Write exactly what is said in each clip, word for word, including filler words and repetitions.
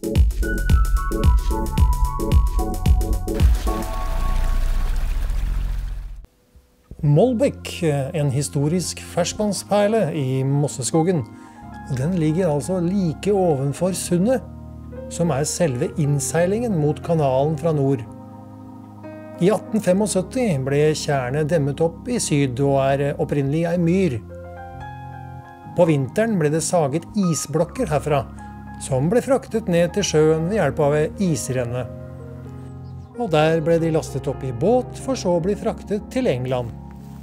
Mollbekk, en historisk ferskvannsperle i Mosseskogen. Den ligger altså like ovenfor sundet, som er selve innseilingen mot kanalen fra nord. I atten syttifem ble tjernet demmet opp i syd og er opprinnelig ei myr. På vinteren ble det saget isblokker herfra, som ble fraktet ned til sjøen ved hjelp av isrenne. Og der ble de lastet opp i båt, for så å bli fraktet til England.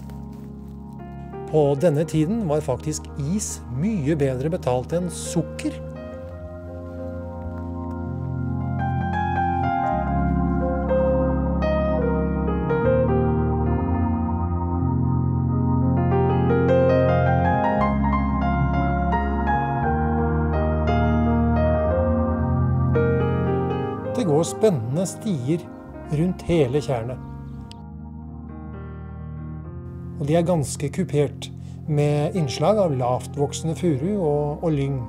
På denne tiden var faktisk is mye bedre betalt enn sukker. Det går spennende stier rundt hele tjernet. Og de er ganske kupert, med innslag av lavtvoksende furu og, og lyng.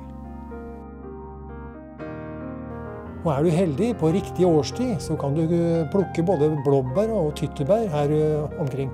Og er du heldig på riktig årstid, så kan du plukke både blåbær og tyttebær her omkring.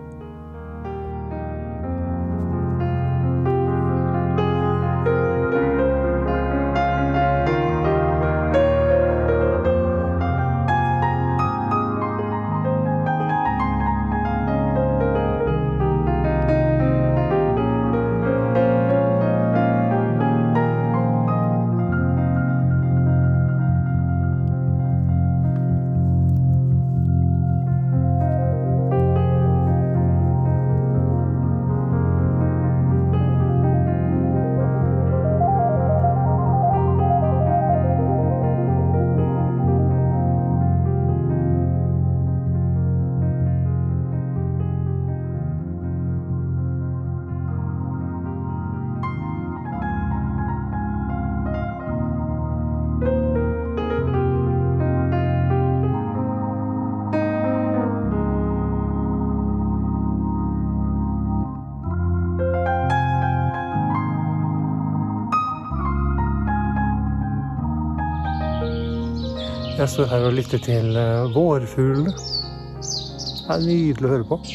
Jeg står her og lytter til vårfuglene. Det er nydelig å høre på.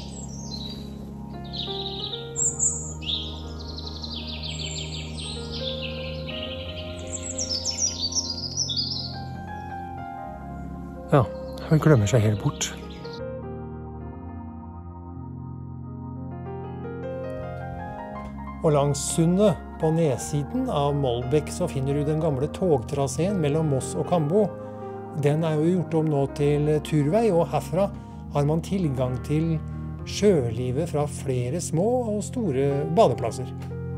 Ja, hun glemmer seg helt bort. Og langs sundet på nedsiden av Mollbekk så finner du den gamle togtraseen mellom Moss og Kambo. Den er jo gjort om nå til turvei, og herfra har man tilgang til sjølivet fra flere små og store badeplasser.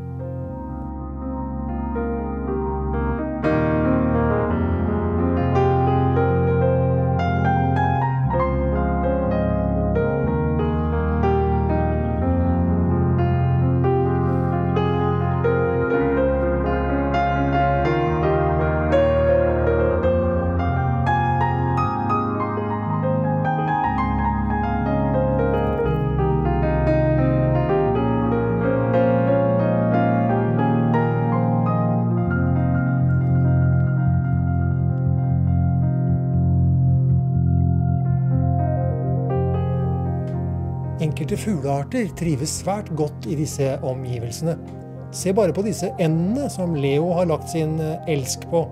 Enkelte fuglearter trives svært godt i disse omgivelsene. Se bare på disse endene som Leo har lagt sin elsk på.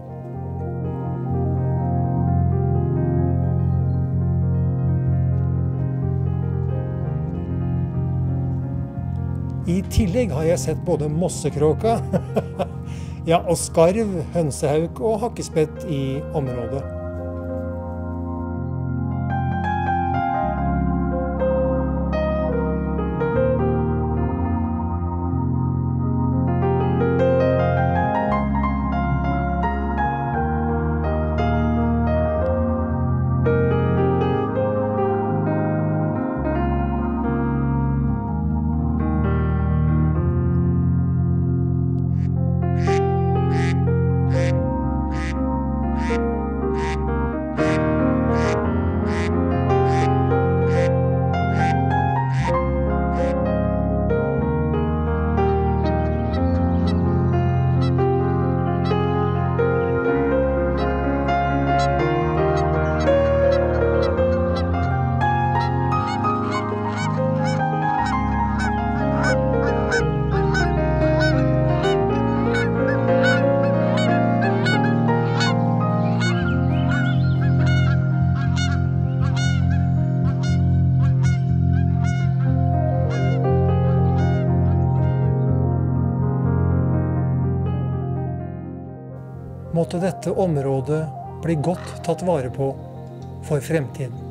I tillegg har jeg sett både mossekråka, ja, og skarv, hønsehauk og hakkespett i området. måtte dette området bli godt tatt vare på for fremtiden.